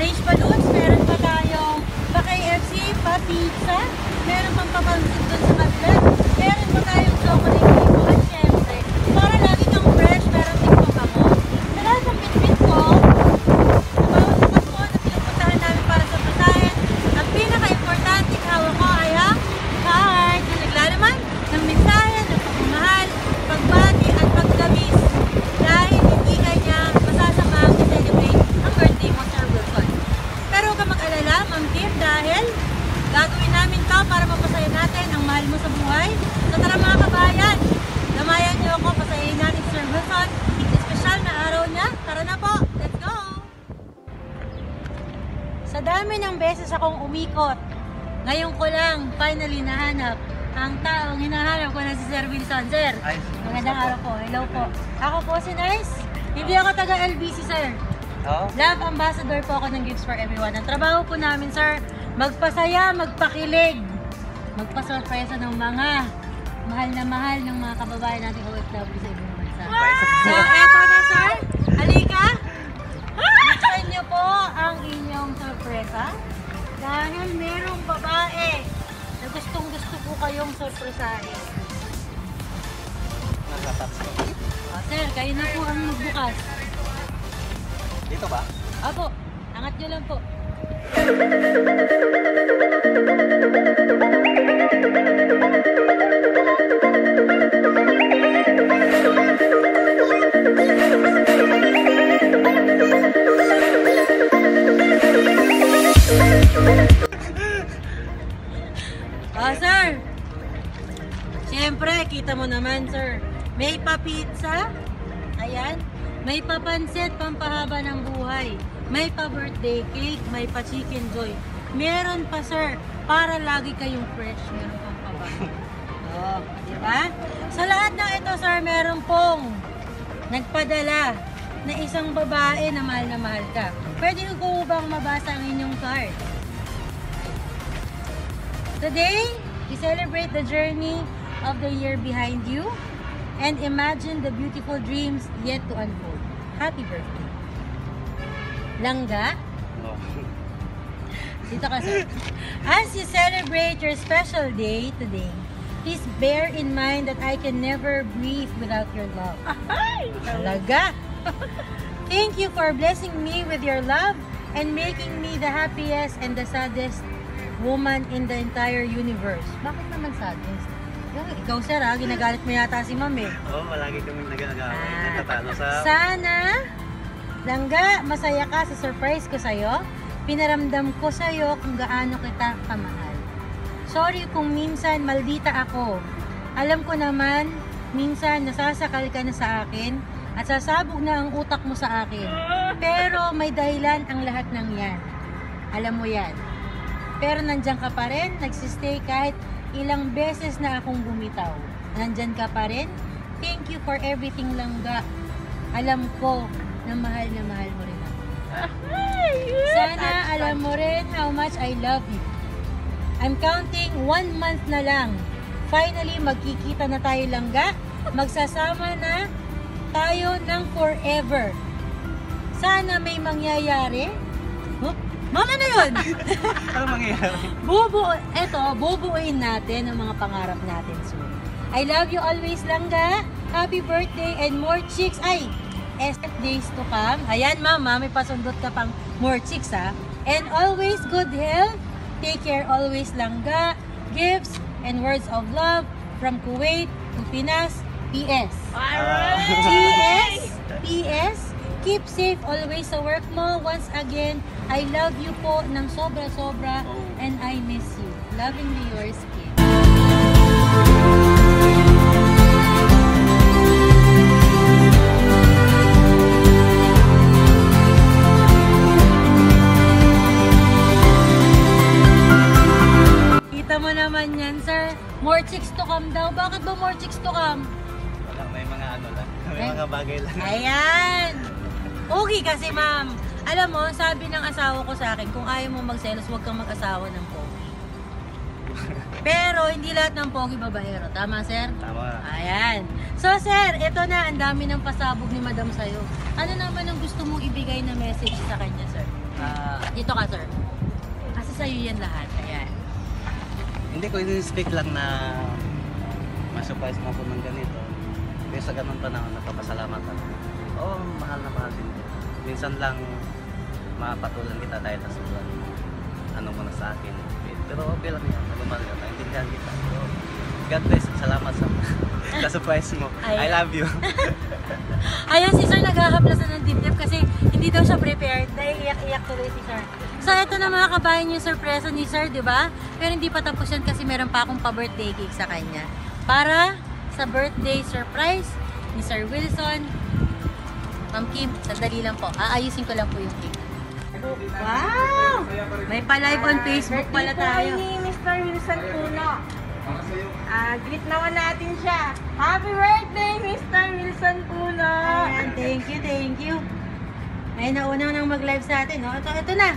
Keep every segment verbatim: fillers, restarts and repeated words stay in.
orange balloons, meron pa tayong pa-K F C, pa-pizza, meron pang papansin doon sa kabila, meron pa tayong chocolate cake, at syempre, para lagi kang fresh, meron din po ako. Sa lahat ng bitbit ko, sa bawat lukas po na pinupuntahan namin para sa pasahin, ang pinaka-importanting hawak ko ay ang card na naglalaman ng mensahe, ng pagmamahal, pagbati at pagdabis dahil hindi kanya masasamang i-celebrate ang birthday mo, Sir Wilson. Pero huwag ka mag-alala, Ma'am Kim, dahil gagawin namin to para mapasaya natin ang mahal mo sa buhay. So tara mga kabayan, damayan niyo ako, pasayahin natin si Sir Wilson. Espesyal na araw niya. Tara na po, let's go! Sa dami ng beses akong umikot, ngayon ko lang finally nahanap ang taong hinahanap ko na si Sir Wilson. Sir, magandang araw po. Hello po. Ako po si Nice. Hindi ako taga L B C, sir. Oh? Love Ambassador po ako ng Gifts for Everyone. Ang trabaho po namin, sir, magpasaya, magpakilig, magpasurpresa ng mga mahal na mahal ng mga kababayan nating O F W sa ibang bansa. So, eto na, sir. Halika. Buksan niyo po ang inyong surpresa dahil merong babae na gustong gusto po kayong surpresahin. Oh, sir, kayo na po ang magbukas. Dito ba? Apo, angat nyo lang po. Ah, sir. Siyempre, kita mo naman, sir. May pa-pizza. Ayan. May pa-pansit, pampahaba ng buhay. May pa-birthday cake, may pa-chicken joy. Meron pa, sir, para lagi kayong fresh. Meron pang pabago. Oh, di ba? Sa lahat ng ito, sir, meron pong nagpadala na isang babae na mahal na mahal ka. Pwede ko bang mabasa ang inyong card? Today, we celebrate the journey of the year behind you and imagine the beautiful dreams yet to unfold. Happy birthday. Langga? Oh. Dito ka, sir. As you celebrate your special day today, please bear in mind that I can never breathe without your love. Talaga? Thank you for blessing me with your love and making me the happiest and the saddest woman in the entire universe. Bakit naman saddest? Ikaw, sir, ha? Ginagalit mo yata si ma'am, eh. Oo, oh, malagi kaming nag-agawin. Ah, nagtatalo sa... Sana, Langga, masaya ka sa surprise ko sa'yo. Pinaramdam ko sa'yo kung gaano kita kamahal. Sorry kung minsan maldita ako. Alam ko naman, minsan nasasakal ka na sa akin at sasabog na ang utak mo sa akin. Pero may dahilan ang lahat ng yan. Alam mo yan. Pero nandiyan ka pa rin, nagsistay kahit ilang beses na akong bumitaw. Nandyan ka pa rin. Thank you for everything, Langga. Alam ko na mahal na mahal mo rin ako. Sana alam mo rin how much I love you. I'm counting one month na lang. Finally, magkikita na tayo, Langga. Magsasama na tayo ng forever. Sana may mangyayari. Huh? Mama na yun! Ano mangyayari? Bubu, eto, bubuuin natin ang mga pangarap natin soon. I love you always, Langga. Happy birthday and more chicks. Ay, S F days to come. Ayan, mama, may pasundot ka pang more chicks, ha? And always good health. Take care always, Langga. Gifts and words of love from Kuwait to Pinas. P S Alright! P S P S Keep safe always sa work mo. Once again, I love you po ng sobra-sobra and I miss you. Lovingly yours, Kim. Kita mo naman yan, sir. More chicks to come daw. Bakit ba more chicks to come? Wala, may mga ano lang. May mga bagay lang. Ayan! Okay kasi, ma'am. Alam mo, sabi ng asawa ko sa akin, kung ayaw mo magselos, huwag kang mag-asawa ng pogi. Pero hindi lahat ng pogi babaero. Tama, sir? Tama. Ayan. So, sir, ito na. Ang dami ng pasabog ni madam sa'yo. Ano naman ang gusto mong ibigay na message sa kanya, sir? Ah, Dito ka, sir. Kasi sa'yo yan lahat. Ayan. hindi ko in-expect lang na ma-surprise mo ako ng ganito. Kaya sa ganun pa na napapasalamat ako. Oo, mahal na mahal din. Minsan lang mapatulan kita dahil sa sobrang ano mo na sa akin. Pero okay lang yan. Nagmamahal ka. Naintindihan kita. So, God bless. Salamat sa ka-surprise mo. I love you. Ayan, si sir naghahaplas na ng dibdib kasi hindi daw siya prepared. Dahil iyak-iyak tuloy si sir. So, ito na mga kabayan yung surpresa ni sir, di ba? Pero hindi pa tapos yan kasi meron pa akong pa-birthday cake sa kanya. Para sa birthday surprise ni Sir Wilson. Ma'am Kim, sandali lang po. Aayusin ko lang po yung cake. Wow! May pa-live on Facebook pala tayo. Birthday po ni Mister Wilson Puno. Ah, greet naman natin siya. Happy birthday, Mister Wilson Puno! Ayan, thank you, thank you. Ay, nauna nang mag-live sa atin, no? Ito, ito na.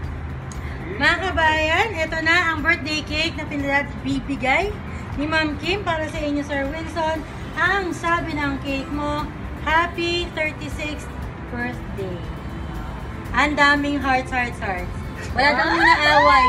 Mga kabayan, ito na ang birthday cake na pinabibigay ni Ma'am Kim para sa inyo, Sir Wilson. Ang sabi ng cake mo, Happy thirty-sixth birthday. Ang daming hearts, hearts, hearts. Wala daw muna away.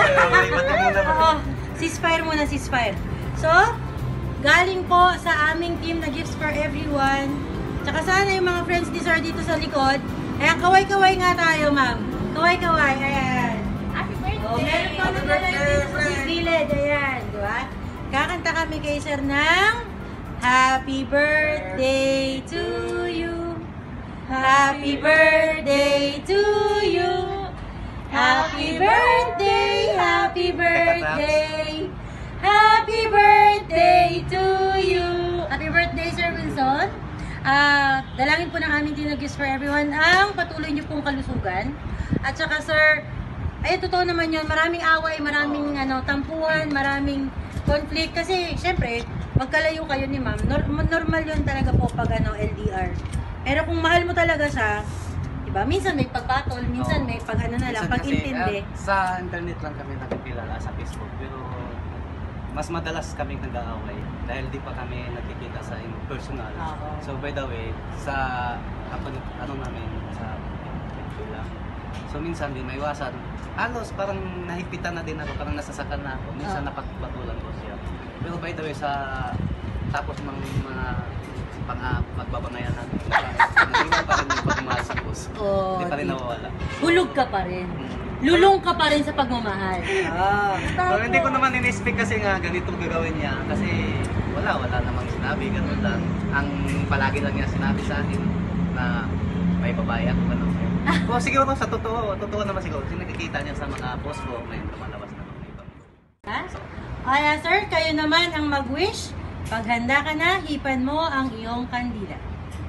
Oo, ceasefire muna, ceasefire. So, galing po sa aming team na Gifts for Everyone. Tsaka sana yung mga friends ni Sir dito sa likod. Ayan, kaway-kaway nga tayo, ma'am. Kaway-kaway, ayan. Happy birthday! Oh, meron pa naman lang dito sa gilid, ayan, di ba? Kakanta kami kay Sir ng Happy birthday to you. Happy birthday to you. Happy birthday, happy birthday. Happy birthday to you. Happy birthday, Sir Wilson. Ah, dalangin po ng aming Team Gifts for Everyone ang patuloy niyo pong kalusugan. At saka, sir, ay totoo naman yun, maraming away, maraming ano, tampuhan, maraming conflict. Kasi, syempre, magkalayo kayo ni ma'am. Normal yun talaga po pag ano, L D R. Pero kung mahal mo talaga siya, diba, minsan may pagpatol, minsan may pag ano na lang, pag-intindi. Uh, sa internet lang kami nakikilala sa Facebook, pero mas madalas kami nag-aaway dahil di pa kami nakikita sa personal. Oo. So by the way, sa ano, ano namin, sa Facebook lang. So minsan din may iwasan. Halos parang nahipitan na din ako, parang nasasakan na ako. Minsan Oo. napagpatulan ko siya. Pero by the way, sa tapos ng mga pang magbabangayan natin, nag-iwan pa rin yung pagmamahal sa puso. Oo, Hindi pa rin di- nawawala. Hulog ka pa rin. Mm. Lulong ka pa rin sa pagmamahal. Ah. So, hindi ko naman in-expect kasi nga ganitong gagawin niya kasi wala, wala namang sinabi, ganun lang. Ang palagi lang niya sinabi sa akin na may babae ako, ganun. O siguro sa totoo, totoo naman siguro. Kasi nakikita niya sa mga post ko, may lumalabas na mga ibang. Ha? Kaya sir, kayo naman ang mag-wish. Pag handa ka na, hipan mo ang iyong kandila.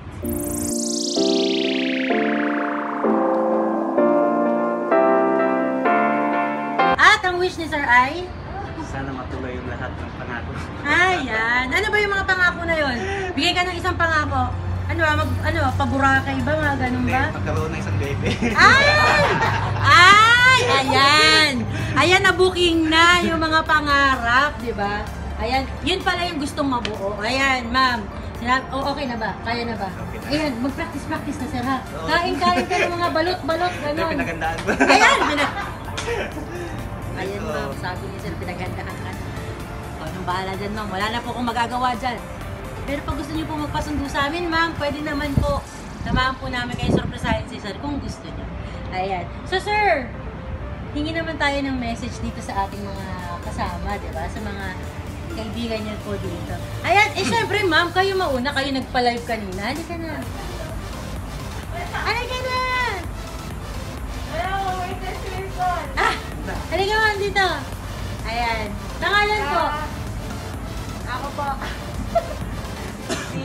At ang wish ni sir ay? Sana matuloy yung lahat ng pangako. Ayan. Ano ba yung mga pangako na yon? Bigay ka ng isang pangako. Ano ba? Mag, ano, paburakay ba? Mga ganun Hindi, ba? magkaroon ng isang baby. Ay! Ay! Ayan! Ayan, na-booking na yung mga pangarap, di ba? Ayan, yun pala yung gustong mabuo. Ayan, ma'am. Sinab- oh, okay na ba? Kaya na ba? Okay na. Ayan, mag-practice-practice na, sir, ha? Oo. Kain-kain ka ng mga balot-balot, Hindi, gano'n. pinagandaan ko. Ayan, pinag... Ayan, ma'am, sabi niya, sir, pinagandaan ka. So, anong bahala dyan, ma'am? Wala na po akong magagawa dyan. Pero pag gusto niyo po magpasundo sa amin, ma'am, pwede naman po. Samahan po namin kayo surpresahin si sir kung gusto niyo. Ayan. So, sir, hingi naman tayo ng message dito sa ating mga kasama, di ba? Sa mga kaibigan niyo po dito. Ayan, eh syempre, ma'am, kayo mauna. Kayo nagpa-live kanina. Halika na. Halika na! Hello, Mister Wilson! Ah! Halika, ma'am, dito. Ayan. Pangalan po. Ako po. si...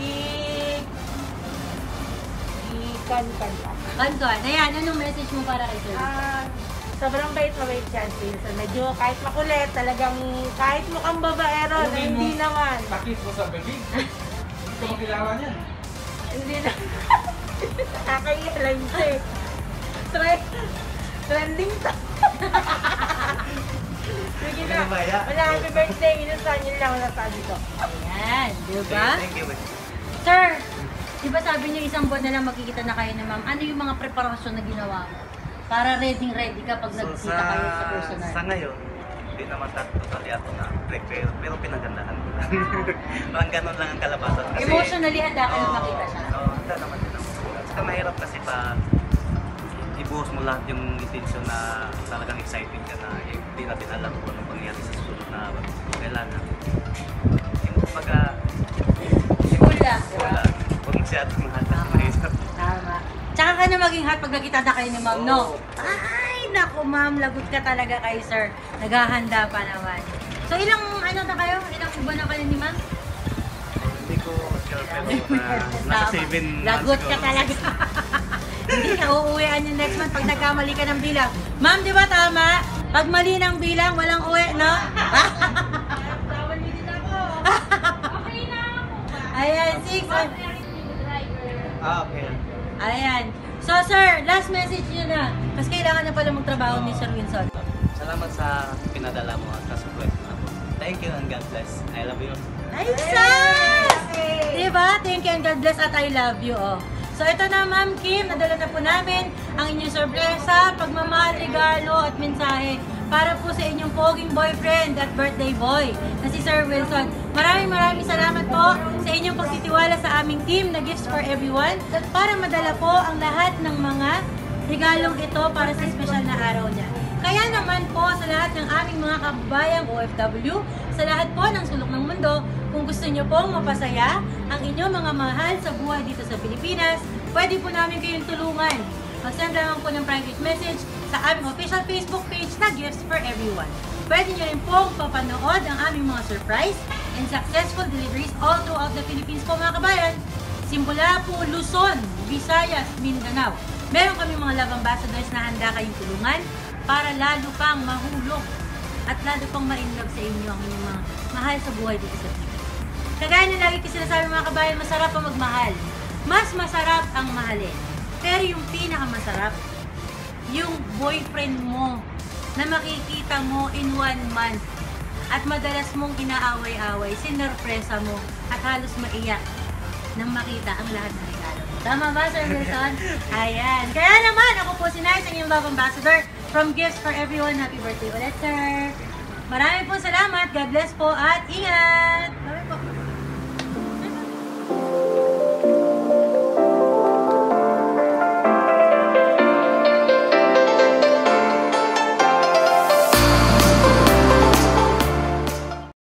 Si Kankan pa. Kanton. Ayan, anong message mo para kay sir? Ah, sobrang bait-mabait siya, Wilson. Medyo kahit makulit, talagang kahit mukhang babaero, na hindi naman. Sakit mo sa bibig. Gusto mo kilala niya? Hindi na. Nakakaiya lang siya eh. Trend, trending to. Sige na. Ano ba yan? Wala, happy birthday. Inusan yun lang wala sabi ko. Ayan, di ba? Thank you. Sir, di ba sabi niyo isang buwan na lang makikita na kayo ni ma'am? Ano yung mga preparasyon na ginawa mo? Para ready-ready ka pag So, nagkita sa, kayo sa personal. sa ngayon, hindi naman totally ako na prepare, pero pinagandahan ko lang. Parang ganun lang ang kalabasan. Kasi, Emotionally, handa ka na oo, makita siya. Oo, handa naman din ako. Saka mahirap kasi pa ibuhos mo lahat yung intention na talagang excited ka na eh, hindi natin alam kung anong pangyayari sa susunod na kailangan. Yung kumbaga, Wala. wala. Huwag masyadong mahal na mahirap. Tama. Tsaka ka na maging hot pag nakita na kayo ni ma'am, no? Oo. Ay, naku ma'am, lagot ka talaga kay sir. Naghahanda pa naman. So, ilang ano na kayo? Ilang uba na kayo ni ma'am? Hindi ko sure pero na, nasa Tama. seven months Lagot ka ko. talaga. Hindi ka uuwian yung next month pag nagkamali ka ng bilang. Ma'am, di ba tama? Pag mali ng bilang, walang uwi, no? Ayan, six. Ah, okay. Ayan. So, sir, last message nyo na. Kasi kailangan na pala magtrabaho ni Sir Wilson. Salamat sa pinadala mo at kasupport mo ako. Thank you and God bless. I love you. Ay, sus! Diba? Thank you and God bless at I love you, oh. So, ito na, Ma'am Kim. Nadala na po namin ang inyong sorpresa, pagmamahal, regalo at mensahe para po sa inyong poging boyfriend at birthday boy na si Sir Wilson. Maraming maraming salamat po sa inyong pagtitiwala sa aming team na Gifts for Everyone para madala po ang lahat ng mga regalong ito para sa espesyal na araw niya. Kaya naman po sa lahat ng aming mga kababayang O F W, sa lahat po ng sulok ng mundo, kung gusto niyo pong mapasaya ang inyong mga mahal sa buhay dito sa Pilipinas, pwede po namin kayong tulungan. Mag-send lang po ng private message sa aming official Facebook page na Gifts for Everyone. Pwede nyo rin pong papanood ang aming mga surprise and successful deliveries all throughout the Philippines po mga kabayan. Simula po Luzon, Visayas, Mindanao. Meron kami mga love ambassadors na handa kayong tulungan para lalo pang mahulog at lalo pang ma-inlove sa inyo ang inyong mga mahal sa buhay dito sa Pilipinas. Kagaya na lagi ko sinasabi mga kabayan, masarap ang magmahal. Mas masarap ang mahalin. Pero yung pinakamasarap, yung boyfriend mo na makikita mo in one month at madalas mong inaaway-away, sinurpresa mo at halos maiyak nang makita ang lahat ng regalo. Tama ba, Sir Wilson? Ayan. Kaya naman, ako po si Nice, ang iyong love ambassador from Gifts for Everyone. Happy birthday ulit, sir. Maraming po salamat. God bless po at ingat. Bye po.